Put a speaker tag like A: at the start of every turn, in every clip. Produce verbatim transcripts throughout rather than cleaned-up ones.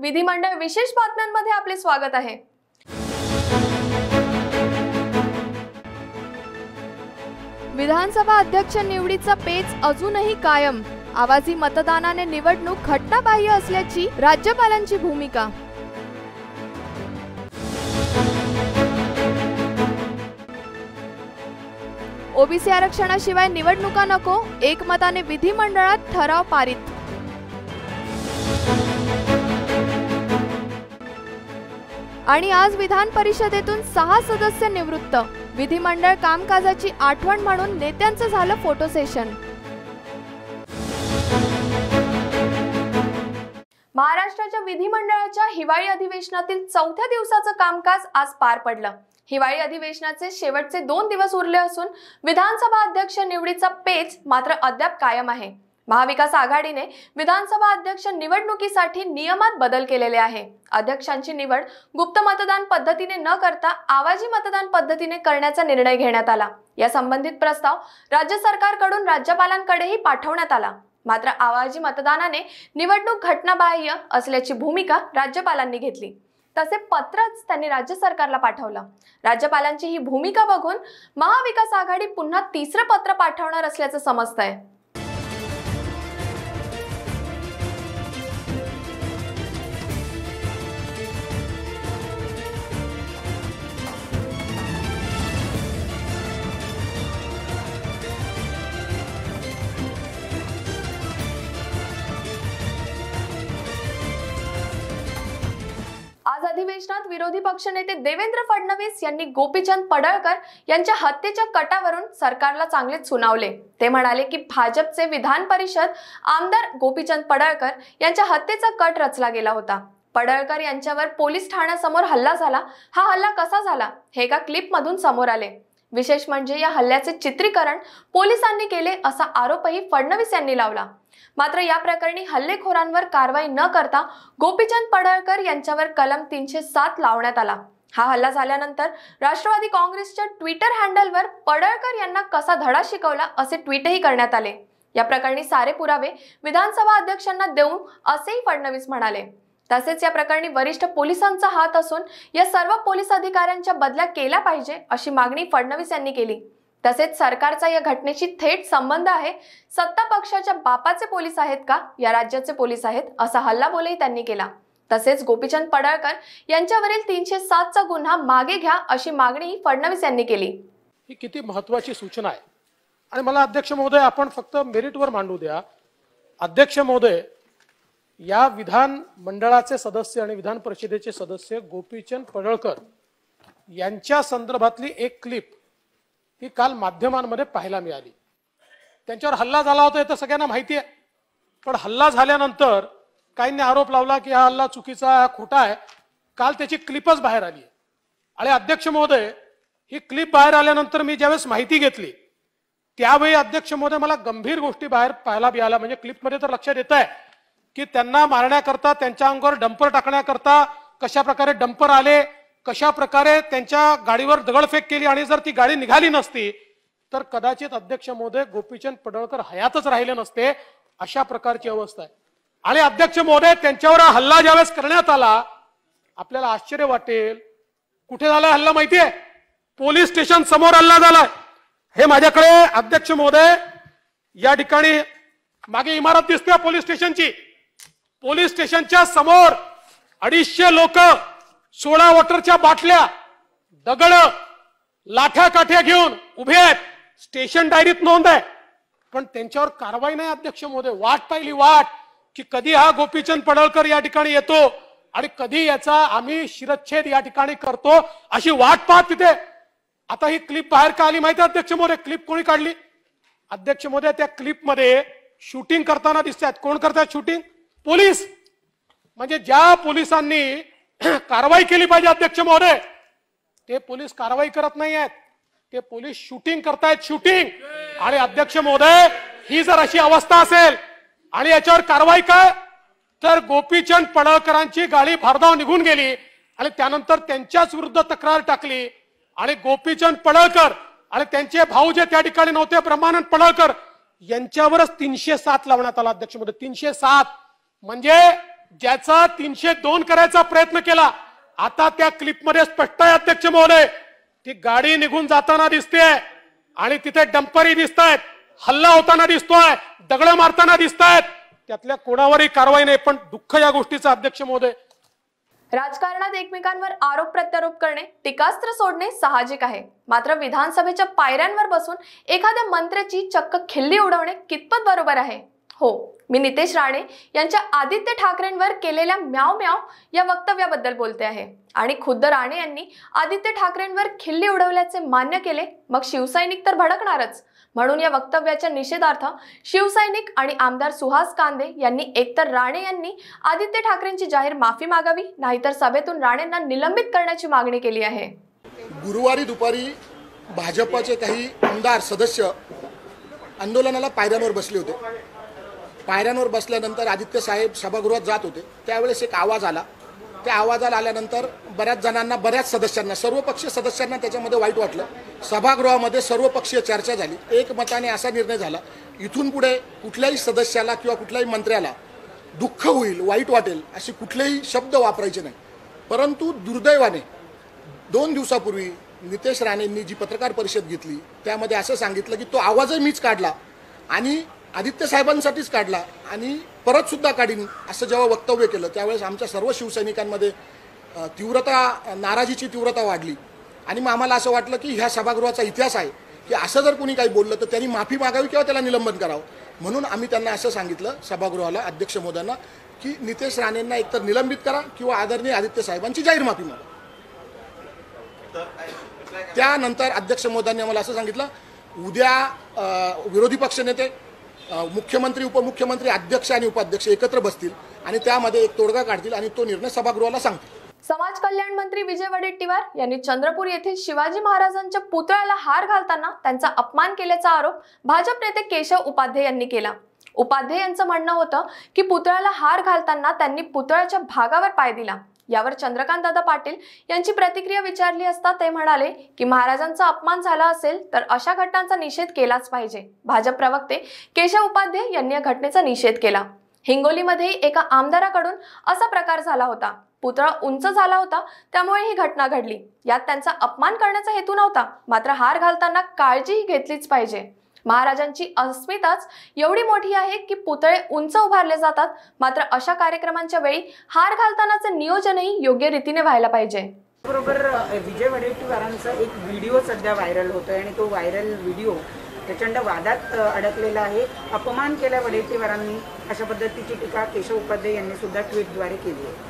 A: विधिमंडळ विशेष बातम्यांमध्ये आपले स्वागत आहे। विधानसभा अध्यक्ष निवडीचा पेच अजूनही कायम। आवाजी मतदानाने निवडणूक घटनाबाह्य असल्याची राज्यपालांची भूमिका। ओबीसी आरक्षणाशिवाय निवडणुका नको, एकमताने विधिमंडळात ठराव पारित। आणि आज विधान परिषदेतून सहा सदस्य निवृत्त। विधिमंडळ कामकाजाची आठवण म्हणून नेत्यांचं झालं फोटो सेशन। महाराष्ट्राच्या विधिमंडळाच्या हिवाळी अधिवेशनातील चौथ्या दिवसाचं कामकाज आज पार पडलं। हिवाळी अधिवेशनाचे शेवटचे दोन दिवस उरले असून विधानसभा अध्यक्ष निवडीचा पेच मात्र अद्याप कायम आहे। महाविकास आघाडीने विधानसभा अध्यक्ष निवडणुकीसाठी नियमात बदल केलेले आहे। अध्यक्षांची निवड गुप्त मतदान पद्धतीने न करता आवाजी मतदान पद्धतीने करण्याचा निर्णय घेण्यात आला। या संबंधित प्रस्ताव राज्य सरकारकडून राज्यपालांकडेही पाठवण्यात आला। मात्र आवाजी मतदानाने निवडणूक घटनाबाह्य असल्याची भूमिका राज्यपालांनी घेतली। तसे पत्रच त्यांनी राज्य सरकारला पाठवलं। राज्यपालांची ही भूमिका बघून महाविकास आघाडी पुन्हा तिसरं पत्र पाठवणार असल्याचं समजतंय। आज अधिवेशनात विरोधी पक्षनेते देवेंद्र फडणवीस यांनी गोपीचंद पडळकर यांच्या हत्येच्या कटावरून सरकारला चांगलेच सुनावले। ते म्हणाले की भाजपचे विधान परिषद आमदार गोपीचंद पडळकर यांच्या हत्येचा कट रचला गेला होता। पडळकर यांच्यावर पोलीस ठाण्यासमोर हल्ला झाला। हा हल्ला कसा झाला हे एका क्लिप मधून समोर आले। विशेष म्हणजे या हल्ल्याचे चित्रीकरण पोलिसांनी केले असा आरोपही फडणवीस यांनी लावला। मात्र या प्रकरणी हल्लेखोरांवर कारवाई न करता गोपीचंद पडळकर यांच्यावर कलम तीनशे सात लावण्यात आला। हा हल्ला झाल्यानंतर राष्ट्रवादी काँग्रेसच्या ट्विटर हँडलवर पडळकर यांना कसा धडा शिकवला असे ट्विटही करण्यात आले। या प्रकरणी सारे पुरावे विधानसभा अध्यक्षांना देऊन असेही फडणवीस म्हणाले। तसेच या प्रकरणी वरिष्ठ पोलिसांचा हात असून या सर्व पोलीस अधिकाऱ्यांच्या बदल्या केल्या पाहिजे अशी मागणी फडणवीस यांनी केली। तसेच सरकारचा या घटनेशी थेट संबंध आहे। सत्ता पक्षाच्या बापाचे पोलीस आहेत का या राज्याचे पोलीस आहेत असा हल्लाबोलही त्यांनी केला। तसेच गोपीचंद पडळकर यांच्यावरील तीनशे सात चा गुन्हा मागे घ्या अशी मागणी फडणवीस यांनी केली।
B: ही किती महत्त्वाची सूचना आहे आणि मला अध्यक्ष महोदय आपण फक्त मेरिटवर मांडू द्या। अध्यक्ष महोदय, या विधान मंडळाचे सदस्य आणि विधान परिषदेचे सदस्य गोपीचंद पडळकर यांच्या संदर्भातली एक क्लिप ही काल माध्यमांमध्ये पाहायला मिळाली। त्यांच्यावर हल्ला झाला होता हे तर सगळ्यांना माहिती आहे, पण हल्ला झाल्यानंतर काहींनी आरोप लावला की हा हल्ला चुकीचा आहे, खोटा आहे। काल त्याची क्लिपच बाहेर आली आणि अध्यक्ष महोदय, ही क्लिप बाहेर आल्यानंतर मी ज्यावेळेस माहिती घेतली त्यावेळी अध्यक्ष महोदय मला गंभीर गोष्टी बाहेर पाहायला मिळाल्या। म्हणजे क्लिपमध्ये तर लक्षात येत आहे की त्यांना मारण्याकरता, त्यांच्या अंगावर डंपर टाकण्याकरता कशा प्रकारे डंपर आले, कशा प्रकारे त्यांच्या गाडीवर दगडफेक केली आणि जर ती गाडी निघाली नसती तर कदाचित अध्यक्ष महोदय गोपीचंद पडळकर हयातच राहिले नसते। अशा प्रकारची अवस्था आहे। आणि अध्यक्ष महोदय, त्यांच्यावर हल्ला ज्यावेळेस करण्यात आला आपल्याला आश्चर्य वाटेल, कुठे झाला हल्ला माहितीये? पोलीस स्टेशन समोर हल्ला झालाय। हे माझ्याकडे अध्यक्ष महोदय या ठिकाणी मागे इमारत दिसते पोलीस स्टेशनची। पोलीस स्टेशनच्या समोर अडीचशे लोक सोळा वॉटरच्या बाटल्या, दगड, लाठ्या काठ्या घेऊन उभे आहेत। स्टेशन डायरीत नोंद आहे, पण त्यांच्यावर कारवाई नाही। अध्यक्ष महोदय, वाट पाहिली वाट की कधी हा गोपीचंद पडळकर या ठिकाणी येतो आणि कधी याचा आम्ही शिरच्छेद या ठिकाणी करतो, अशी वाट पाहत तिथे। आता ही क्लिप बाहेर का आली माहिती आहे अध्यक्ष महोदय? क्लिप कोणी काढली? अध्यक्ष महोदय, त्या क्लिप मध्ये शूटिंग करताना दिसतात। कोण करतात शूटिंग? पोलीस। म्हणजे ज्या पोलिसांनी कारवाई केली पाहिजे अध्यक्ष महोदय, ते पोलीस कारवाई करत नाही आहेत, ते पोलीस शूटिंग करतायत, शूटिंग। आणि अध्यक्ष महोदय, ही जर अशी अवस्था असेल आणि याच्यावर कारवाई काय, तर गोपीचंद पडळकरांची गाडी भारधाव निघून गेली आणि त्यानंतर त्यांच्याच विरुद्ध तक्रार टाकली आणि गोपीचंद पडळकर आणि त्यांचे भाऊ जे त्या ठिकाणी नव्हते ब्रह्मानंद पडळकर यांच्यावरच तीनशे सात लावण्यात आला अध्यक्ष महोदय। तीनशे सात म्हणजे ज्याचा तीनशे दोन करायचा प्रयत्न केला. आता त्या क्लिपमध्ये स्पष्ट आहे अध्यक्ष महोदय, ती गाडी निघून जाताना दिसते आणि तिथे डंपरी दिसत आहेत, हल्ला होताना दिसतोय, दगड मारताना दिसत आहेत. त्यातल्या कोणावरही कारवाई नाही. पण दुःख या गोष्टीचं अध्यक्ष महोदय,
A: राजकारणात एकमेकांवर आरोप प्रत्यारोप करणे, टीकास्त्र सोडणे साहजिक आहे. मात्र विधानसभेच्या पायऱ्यांवर बसून एखाद्या मंत्र्याची चक्क खिल्ली उडवणे कितपत बरोबर आहे? हो, मी नितेश राणे यांच्या आदित्य ठाकरेंवर केलेल्या म्याव म्याव या वक्तव्याबद्दल बोलते आहे. आणि खुद्द राणे यांनी आदित्य ठाकरेंवर खिल्ली उडवल्याचे मान्य केले, मग शिवसैनिक तर भडकणारच. म्हणून या वक्तव्याच्या निषेधार्थ शिवसैनिक आणि आमदार सुहास कांदे यांनी एकतर राणे यांनी आदित्य ठाकरेंची जाहीर माफी मागावी, नाहीतर सभेतून राणेंना निलंबित करण्याची मागणी केली आहे.
C: गुरुवारी दुपारी भाजपचे काही आमदार सदस्य आंदोलनाला पायऱ्यांवर बसले होते. पायऱ्यांवर बसल्यानंतर आदित्य साहेब सभागृहात जात होते. त्यावेळेस एक आवाज आला. त्या आवाजाला आल्यानंतर बऱ्याच जणांना, बऱ्याच सदस्यांना, सर्वपक्षीय सदस्यांना त्याच्यामध्ये वाईट वाटलं. सभागृहामध्ये सर्वपक्षीय चर्चा झाली. एकमताने असा निर्णय झाला, इथून पुढे कुठल्याही सदस्याला किंवा कुठल्याही मंत्र्याला दुःख होईल, वाईट वाटेल असे कुठलेही शब्द वापरायचे नाही. परंतु दुर्दैवाने दोन दिवसापूर्वी नितेश राणेंनी जी पत्रकार परिषद घेतली त्यामध्ये असं सांगितलं की तो आवाजही मीच काढला आणि आदित्य साहेबांसाठीच काढला आणि परत सुद्धा काढीन असं जेव्हा वक्तव्य केलं त्यावेळेस आमच्या सर्व शिवसैनिकांमध्ये तीव्रता, नाराजीची तीव्रता वाढली. आणि मग आम्हाला असं वाटलं की ह्या सभागृहाचा इतिहास आहे की असं जर कोणी काही बोललं तर त्यांनी माफी मागावी किंवा त्याला निलंबन करावं. म्हणून आम्ही त्यांना असं सांगितलं सभागृहाला, अध्यक्ष महोदयांना, की नितेश राणेंना एकतर निलंबित करा किंवा आदरणीय आदित्य साहेबांची जाहीर माफी मागा. त्यानंतर अध्यक्ष महोदयांनी आम्हाला असं सांगितलं, उद्या विरोधी पक्षनेते, मुख्यमंत्री, उपमुख्यमंत्री, अध्यक्ष आणि उपाध्यक्ष एकत्र बसतील आणि त्यामध्ये एक तोडगा काढतील आणि तो निर्णय सभागृहाला सांगतील.
A: समाज कल्याण मंत्री विजय वडेट्टीवार यांनी चंद्रपूर येथील शिवाजी महाराजांच्या पुतळ्याला हार घालताना त्यांचा अपमान केल्याचा आरोप भाजप नेते केशव उपाध्ये यांनी केला. उपाध्ये यांचं म्हणणं होतं की पुतळ्याला हार घालताना त्यांनी पुतळ्याच्या भागावर पाय दिला. यावर चंद्रकांत दादा पाटील यांची प्रतिक्रिया विचारली असता ते म्हणाले की महाराजांचा अपमान झाला असेल तर अशा घटनांचा निषेध केलाच पाहिजे. भाजप प्रवक्ते केशव उपाध्ये यांनी या घटनेचा निषेध केला. हिंगोलीमध्ये एका आमदाराकडून असा प्रकार झाला होता. पुतळा उंच झाला होता, त्यामुळे ही घटना घडली. यात त्यांचा अपमान करण्याचा हेतू नव्हता. मात्र हार घालताना काळजी घेतलीच पाहिजे. महाराजांची अस्मिताच एवढी मोठी आहे की पुतळे उंच उभारले जातात. मात्र अशा कार्यक्रमांच्या वेळी हार घालतानाचे नियोजनही योग्य रीतीने व्हायला पाहिजे.
D: बरोबर, विजय वडेट्टीवारांचा एक व्हिडिओ सध्या व्हायरल होतोय आणि तो व्हायरल व्हिडिओ प्रचंड वादात अडकलेला आहे. अपमान केल्या वडेट्टीवारांनी अशा पद्धतीची टीका केशव उपाध्ये यांनी सुद्धा ट्विटद्वारे केली आहे.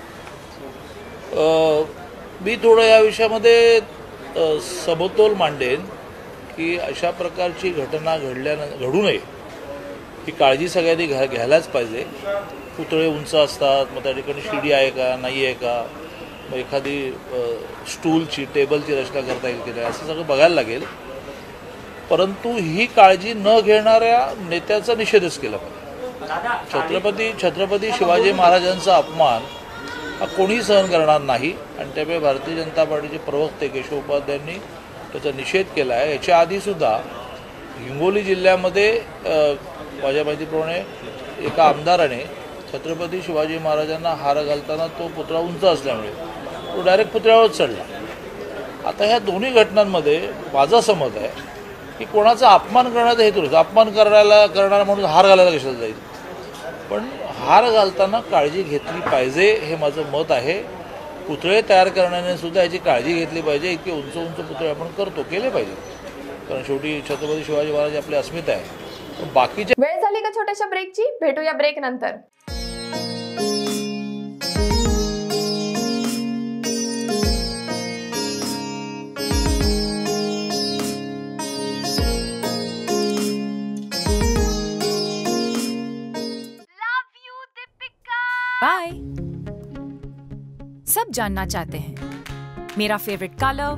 E: मी थोडं या विषयामध्ये समतोल मांडेन की अशा प्रकारची घटना घडल्या घडू नये ही काळजी सगळ्यांनी घ्या घ्यायलाच पाहिजे. पुतळे उंच असतात, मग त्या ठिकाणी शिडी आहे का, नाही आहे का, मग एखादी स्टूलची, टेबलची रचना करता येईल की नाही, असं सगळं बघायला लागेल. परंतु ही काळजी न घेणाऱ्या नेत्याचा निषेधच केला पाहिजे. छत्रपती छत्रपती शिवाजी महाराजांचा अपमान हा कोणीही सहन करणार नाही आणि त्यामुळे भारतीय जनता पार्टीचे प्रवक्ते केशव उपाध्ये यांनी त्याचा निषेध केला आहे. याच्या आधीसुद्धा हिंगोली जिल्ह्यामध्ये माझ्या माहितीप्रमाणे एका आमदाराने छत्रपती शिवाजी महाराजांना हार घालताना तो पुतळा उंच असल्यामुळे तो डायरेक्ट पुतळ्यावर चढला. आता ह्या दोन्ही घटनांमध्ये माझं असं मत आहे की कोणाचा अपमान करण्याचा हेतू नसतो. अपमान करायला करणारा म्हणून हार घालायला कशाला जाईल, पण हार घालताना काळजी घेतली पाहिजे हे माझं मत आहे. पुतळे तयार करण्याने सुद्धा याची काळजी घेतली पाहिजे. इतके उंच उंच पुतळे आपण करतो, केले पाहिजे, कारण शेवटी छत्रपती शिवाजी महाराज आपली अस्मिता आहे. बाकीचे
A: वेळ झाली का छोट्याशा ब्रेकची? भेटूया ब्रेक नंतर.
F: बाय. सब जानना चाहते हैं मेरा फेवरेट कलर,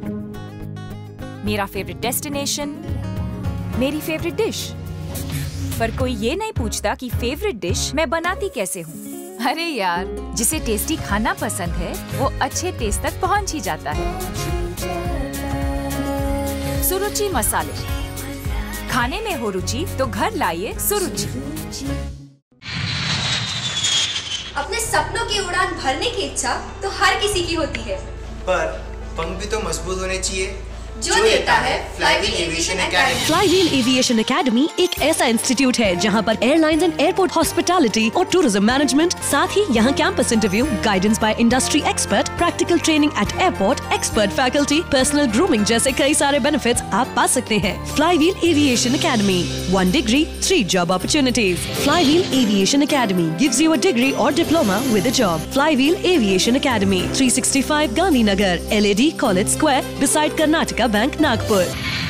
F: मेरा फेवरेट डेस्टिनेशन, मेरी फेवरेट डिश, पर कोई ये नहीं पूछता कि फेवरेट डिश मैं बनाती कैसे हूँ. अरे यार, जिसे टेस्टी खाना पसंद है वो अच्छे टेस्ट तक पहुँच ही जाता है. सुरुचि मसाले, खाने में हो रुचि तो घर लाइए सुरुचि.
G: अपने सपनों की उड़ान भरने की इच्छा तो हर किसी की होती है,
H: पर पंख भी तो मजबूत होने चाहिए
G: जो देता है Flywheel Aviation Academy.
I: Flywheel Aviation Academy एक ऐसा इंस्टीट्यूट है जहां पर एयरलाइंस एंड एयरपोर्ट हॉस्पिटैलिटी और टूरिज्म मैनेजमेंट, साथ ही यहां campus interview, guidance by industry expert, practical training at airport, expert faculty, personal grooming जैसे कई सारे बेनिफिट्स आप पा सकते हैं। Flywheel Aviation Academy, one degree three job opportunities. Flywheel Aviation Academy gives you a degree और diploma with a job. Flywheel Aviation academy, three sixty five Gandhinagar, L A D college square, beside Karnataka bank, Nagpur.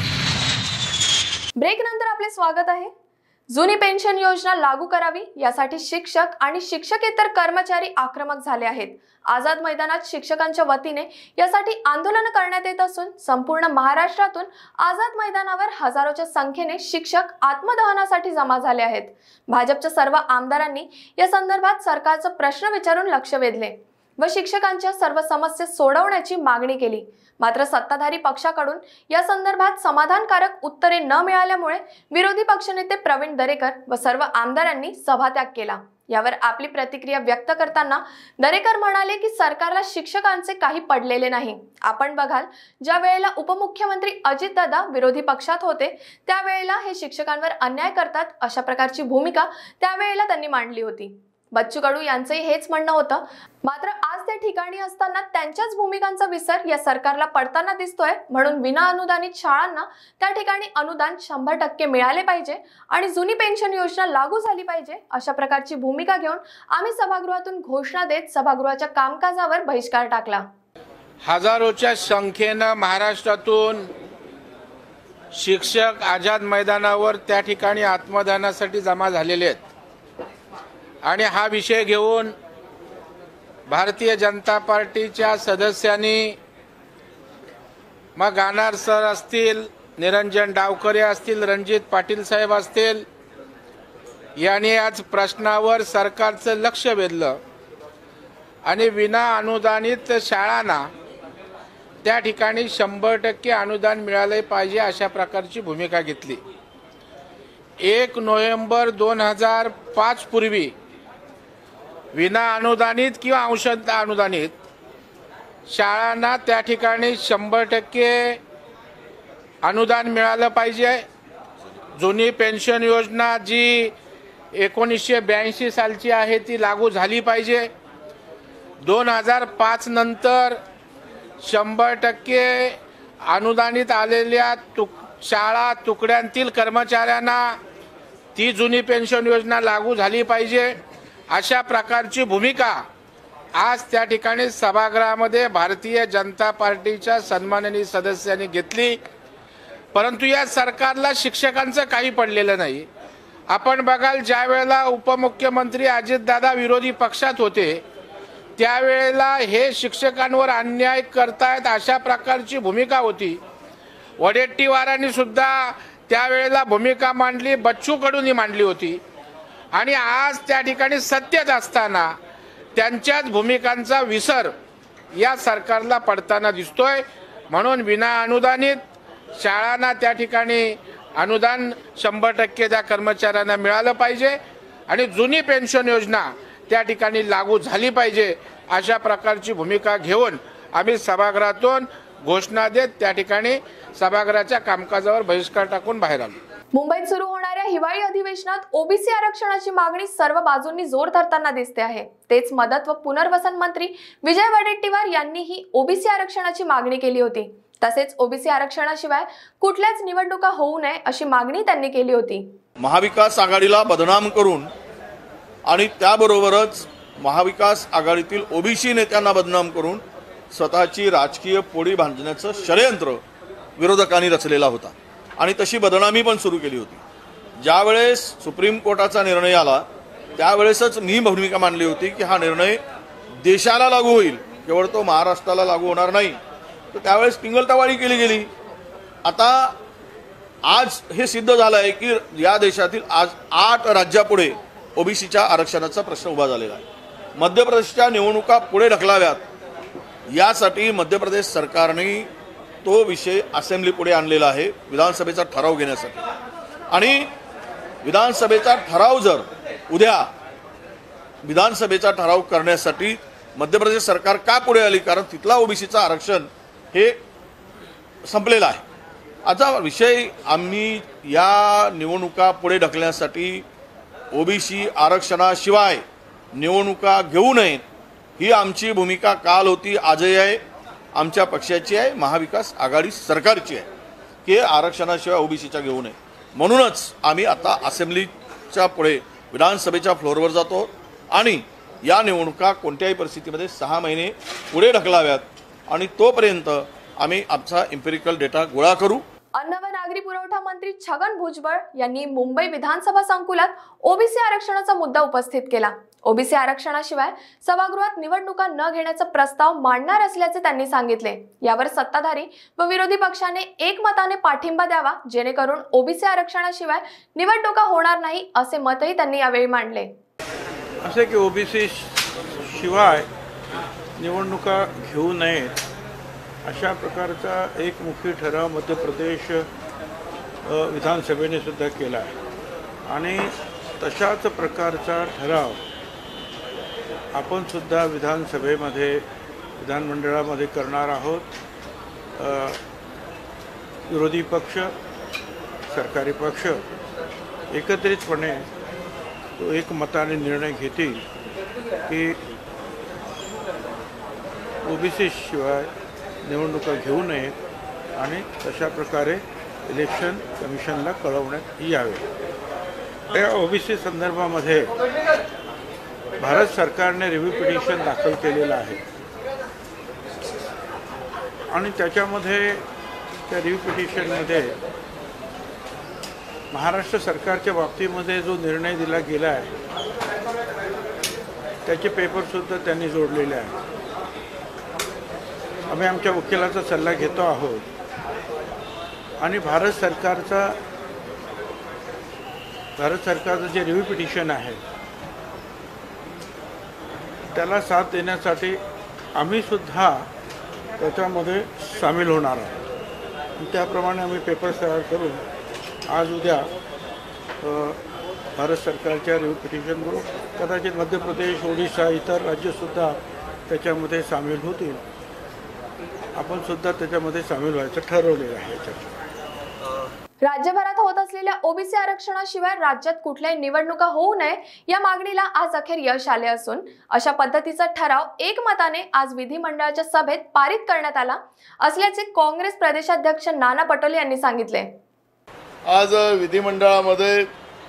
A: Break नंतर आपले स्वागत आहे। जुनी pension योजना लागू करावी यासाठी शिक्षक आणि शिक्षकेतर कर्मचारी आक्रमक झाले आहेत। आझाद मैदानात शिक्षकांच्या वतीने यासाठी आंदोलन करण्यात येत असून संपूर्ण महाराष्ट्रातून आझाद मैदानावर हजारोच्या संख्येने शिक्षक आत्मदहनासाठी जमा झाले आहेत। भाजपच्या सर्व आमदारांनी या संदर्भात सरकारचा प्रश्न विचारून लक्ष वेधले व शिक्षकांच्या सर्व समस्या सोडवण्याची मागणी केली। मात्र सत्ताधारी पक्षाकडून या संदर्भात समाधानकारक उत्तरे न मिळाल्यामुळे विरोधी पक्षनेते प्रवीण दरेकर व सर्व आमदारांनी सभात्याग केला। यावर आपली प्रतिक्रिया व्यक्त करताना दरेकर म्हणाले की सरकारला शिक्षकांचे काही पडलेले नाही। आपण बघाल, ज्या वेळेला उपमुख्यमंत्री अजितदादा विरोधी पक्षात होते त्यावेळेला हे शिक्षकांवर अन्याय करतात अशा प्रकारची भूमिका त्यावेळेला त्यांनी मांडली होती। बच्चू कडू यांचंही हेच म्हणणं होतं। मात्र आज त्या ठिकाणी असताना त्यांच्याच भूमिकांचा विसर या सरकारला पडताना दिसतोय। म्हणून विना अनुदानित शाळांना त्या ठिकाणी अनुदान शंभर टक्के मिळाले पाहिजे आणि जुनी पेन्शन योजना लागू झाली पाहिजे अशा प्रकारची भूमिका घेऊन आम्ही सभागृहातून घोषणा देत सभागृहाच्या कामकाजावर बहिष्कार टाकला।
J: हजारोच्या संख्येने महाराष्ट्रातून शिक्षक आझाद मैदानावर त्या ठिकाणी आत्मदानासाठी जमा झालेले आहेत आणि हा विषय घेऊन भारतीय जनता पार्टीच्या सदस्यांनी, मग गानार सर असतील, निरंजन डावकरे असतील, रणजित पाटील साहेब असतील, यांनी आज प्रश्नावर सरकारचं लक्ष वेधलं आणि विना अनुदानित शाळांना त्या ठिकाणी शंभर टक्के अनुदान मिळाले पाहिजे अशा प्रकारची भूमिका घेतली। एक नोव्हेंबर दोन हजार पाच पूर्वी विना अनुदानित किंवा अंशतः अनुदानित शाळांना त्या ठिकाणी शंभर टक्के अनुदान मिळालं पाहिजे। जुनी पेन्शन योजना जी एकोणीसशे ब्याऐंशी सालची आहे ती लागू झाली पाहिजे। दोन हजार पाच नंतर शंभर टक्के अनुदानित आलेल्या तुक शाळा तुकड्यांतील कर्मचाऱ्यांना ती जुनी पेन्शन योजना लागू झाली पाहिजे अशा प्रकारची भूमिका आज त्या ठिकाणी सभागृहामध्ये भारतीय जनता पार्टीच्या सन्माननीय सदस्यांनी घेतली। परंतु या सरकारला शिक्षकांचं काही पडलेलं नाही। आपण बघाल, ज्या वेळेला उपमुख्यमंत्री अजितदादा विरोधी पक्षात होते त्यावेळेला हे शिक्षकांवर अन्याय करतायत अशा प्रकारची भूमिका होती। वडेट्टीवारांनी सुद्धा त्यावेळेला भूमिका मांडली, बच्चू कडूंनी मांडली होती आणि आज त्या ठिकाणी सत्तेत असताना त्यांच्याच भूमिकांचा विसर या सरकारला पडताना दिसतोय। म्हणून विना अनुदानित शाळांना त्या ठिकाणी अनुदान शंभर टक्के त्या कर्मचाऱ्यांना मिळालं पाहिजे आणि जुनी पेन्शन योजना त्या ठिकाणी लागू झाली पाहिजे अशा प्रकारची भूमिका घेऊन आम्ही सभागृहातून घोषणा देत त्या ठिकाणी सभागृहाच्या कामकाजावर बहिष्कार टाकून बाहेर आलो।
A: मुंबईत सुरू होणाऱ्या हिवाळी अधिवेशनात ओबीसी आरक्षणाची मागणी सर्व बाजूंनी जोर धरताना दिसते आहे। तेच मदत व पुनर्वसन मंत्री विजय वडेट्टीवार यांनीही ओबीसी आरक्षणाची मागणी केली होती। तसेच ओबीसी आरक्षणाशिवाय कुठल्याच निवडणुका होऊ नये अशी मागणी त्यांनी केली होती।
K: महाविकास आघाडीला बदनाम करून आणि त्याबरोबरच महाविकास आघाडीतील ओबीसी नेत्यांना बदनाम करून स्वतःची राजकीय पोळी बांधण्याचं षडयंत्र विरोधकांनी रचलेला होता आणि तशी बदनामी पण सुरू केली होती। ज्यावेळेस सुप्रीम कोर्टाचा निर्णय आला त्यावेळेसच मी भूमिका मांडली होती की हा निर्णय देशाला लागू होईल, केवळ तो महाराष्ट्राला लागू होणार नाही। तर त्यावेळेस पिंगलतावाळी केली गेली। आता आज हे सिद्ध झालं आहे की या देशातील आज आठ राज्यापुढे ओबीसीच्या आरक्षणाचा प्रश्न उभा झालेला आहे। मध्य प्रदेशच्या निवडणुका पुढे ढकलाव्यात यासाठी मध्य प्रदेश सरकारने तो विषय असेंब्ली पुढे आणलेला आहे विधानसभेचा ठराव घेण्यासाठी। आणि विधानसभेचा ठराव जर उद्या विधानसभेचा ठराव करण्यासाठी मध्य प्रदेश सरकार का पुढे आली? कारण तिथला ओबीसीचं आरक्षण हे संपलेलं आहे. आता विषय आम्ही या निवडणुका पुढे ढकलण्यासाठी ओबीसी आरक्षणाशिवाय निवडणुका घेऊ नयेत ही आमची भूमिका काल होती, आजही आहे, आमच्या पक्षाची आहे, महाविकास आघाडी सरकारची आहे की आरक्षणाशिवाय ओबीसीच्या घेऊ नये. म्हणूनच आम्ही आता असेंब्लीच्या पुढे विधानसभेच्या फ्लोअरवर जातो आणि या निवडणुका कोणत्याही परिस्थितीमध्ये सहा महिने पुढे ढकलाव्यात आणि तोपर्यंत आम्ही आमचा इम्पेरिकल डेटा गोळा करू.
A: अन्न व नागरी पुरवठा मंत्री छगन भुजबळ यांनी मुंबई विधानसभा संकुलात ओबीसी आरक्षणाचा मुद्दा उपस्थित केला. ओबीसी आरक्षणाशिवाय सभागृहात निवडणुका न घेण्याचा प्रस्ताव मांडणार असल्याचे त्यांनी सांगितले. यावर सत्ताधारी व विरोधी पक्षाने एकमताने पाठिंबा द्यावा जेणेकरून ओबीसी आरक्षणाशिवाय निवडणुका होणार नाही असे मतही त्यांनी यावेळी मांडले.
L: असे की ओबीसी शिवाय निवडणुका घेऊ नयेत अशा प्रकारचा एक मुख्य ठराव मध्य प्रदेश विधानसभेने सुद्धा केला आहे आणि तशाच प्रकारचा ठराव आपण सुद्धा विधानसभेमध्ये विधानमंडळामध्ये करणार आहोत. विरोधी पक्ष, सरकारी पक्ष एकत्रितपणे तो एक मताने निर्णय घेतील की ओबीसी शिवाय निवडणुका घेऊ नयेत आणि तशा प्रकारे इलेक्शन कमिशनला कळवण्यात यावे. त्या ओबीसी संदर्भामध्ये भारत सरकारने रिव्ह्यू पिटिशन दाखल केलेलं आहे आणि त्याच्यामध्ये त्या रिव्ह्यू पिटिशनमध्ये महाराष्ट्र सरकारच्या बाबतीमध्ये जो निर्णय दिला गेला आहे त्याचे पेपरसुद्धा त्यांनी जोडलेले आहे. आम्ही आमच्या वकिलाचा सल्ला घेतो आहोत आणि भारत सरकारचा भारत सरकारचं जे रिव्ह्यू पिटिशन आहे त्याला साथ देण्यासाठी आम्ही सुद्धा त्याच्यामध्ये सामील होणार आहोत. त्याप्रमाणे आम्ही पेपर्स तयार करून आज उद्या भारत सरकारच्या रिव्ह्यू पिटिशन करू. कदाचित मध्य प्रदेश, ओडिशा, इतर राज्यसुद्धा त्याच्यामध्ये सामील होतील. आपण सुद्धा त्याच्यामध्ये सामील व्हायचं ठरवलेलं आहे.
A: राज्यभरात होत असलेल्या ओबीसी आरक्षणाशिवाय राज्यात कुठल्याही निवडणुका होऊ नये या मागणीला आज अखेर यश आले असून अशा पद्धतीचा ठराव एकमताने आज विधिमंडळाच्या सभेत पारित करण्यात आला असल्याचे काँग्रेस प्रदेशाध्यक्ष नाना पटोले यांनी सांगितले.
M: आज विधिमंडळामध्ये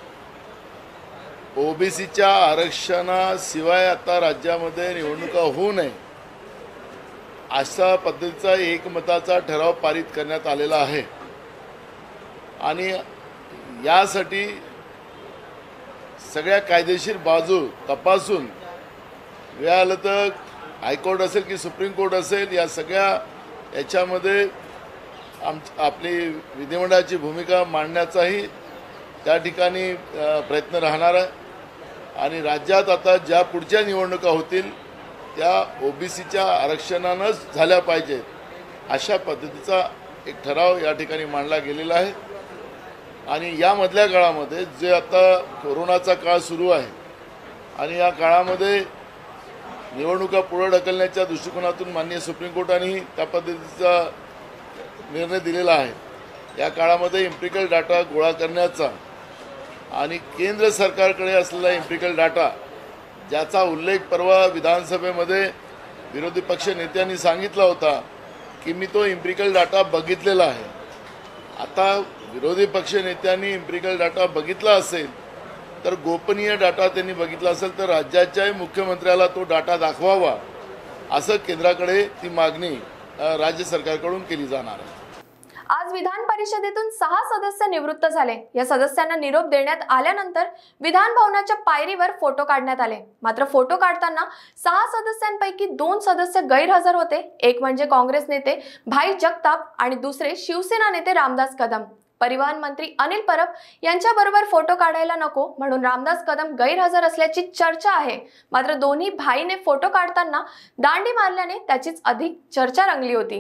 M: ओबीसीच्या आरक्षणाशिवाय आता राज्यामध्ये निवडणुका होऊ नये अशा पद्धतीचा एकमताचा ठराव पारित करण्यात आलेला आहे आणि यासाठी सगळ्या कायदेशीर बाजू तपासून वेळ आलं तर हायकोर्ट असेल की सुप्रीम कोर्ट असेल या सगळ्या याच्यामध्ये आम आपली विधिमंडळाची भूमिका मांडण्याचाही त्या ठिकाणी प्रयत्न राहणार आहे आणि राज्यात आता ज्या पुढच्या निवडणुका होतील त्या ओबीसीच्या आरक्षणानंच झाल्या पाहिजेत अशा पद्धतीचा एक ठराव या ठिकाणी मांडला गेलेला आहे. आणि यामधल्या काळामध्ये जे आता कोरोनाचा काळ सुरू आहे आणि या काळामध्ये निवडणुका पुढे ढकलण्याच्या दृष्टिकोनातून माननीय सुप्रीम कोर्टानेही त्या पद्धतीचा निर्णय दिलेला आहे. या काळामध्ये इम्पिरिकल डाटा गोळा करण्याचा आणि केंद्र सरकारकडे असलेला इम्पिरिकल डाटा ज्याचा उल्लेख परवा विधानसभेमध्ये विरोधी पक्ष नेत्यांनी सांगितला होता की मी तो इम्पिरिकल डाटा बघितलेला आहे. आता विरोधी पक्ष नेत्यांनी इम्पिरिकल डाटा बघितला असेल तर गोपनीय डाटा त्यांनी बघितला असेल तर राज्याच्याही मुख्यमंत्र्याला तो डाटा दाखवावा असं केंद्राकडे ती मागणी राज्य सरकारकडून केली जाणार आहे.
A: आज विधान परिषदेतून सहा सदस्य निवृत्त झाले. या सदस्यांना निरोप देण्यात आल्यानंतर विधान भवनाच्या पायरीवर फोटो काढण्यात आले. मात्र फोटो काढताना सहा सदस्यांपैकी दोन सदस्य गैरहजर होते. एक म्हणजे काँग्रेस नेते भाई जगताप आणि दुसरे शिवसेना नेते रामदास कदम. परिवहन मंत्री अनिल परब यांच्याबरोबर फोटो काढायला नको म्हणून रामदास कदम गैरहजर असल्याची चर्चा आहे. मात्र दोन्ही भाईने फोटो काढताना दांडी मारल्याने त्याचीच अधिक चर्चा रंगली होती.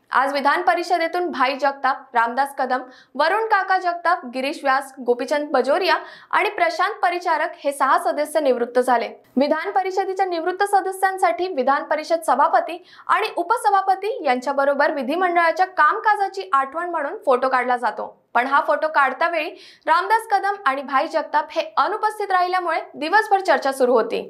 A: आज विधान परिषदेतून भाई जगताप, रामदास कदम, वरुण काका जगताप, गिरीश व्यास, गोपीचंद बजोरिया आणि प्रशांत परिचारक हे सहा सदस्य निवृत्त झाले। विधान परिषदेच्या निवृत्त सदस्यांसाठी विधान परिषद सभापती आणि उपसभापती यांच्याबरोबर विधिमंडळाच्या कामकाजाची आठवण म्हणून फोटो काढला जातो। पण हा फोटो काढता वेळी रामदास कदम आणि भाई जगताप हे अनुपस्थित राहिल्यामुळे दिवसभर चर्चा सुरू होती।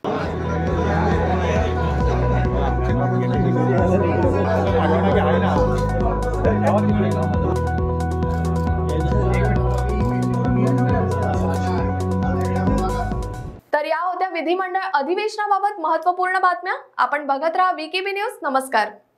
A: तर या होत्या विधिमंडळ अधिवेशनाबाबत महत्त्वपूर्ण बातम्या। आपण बघत राहा वीकेबी न्यूज। नमस्कार।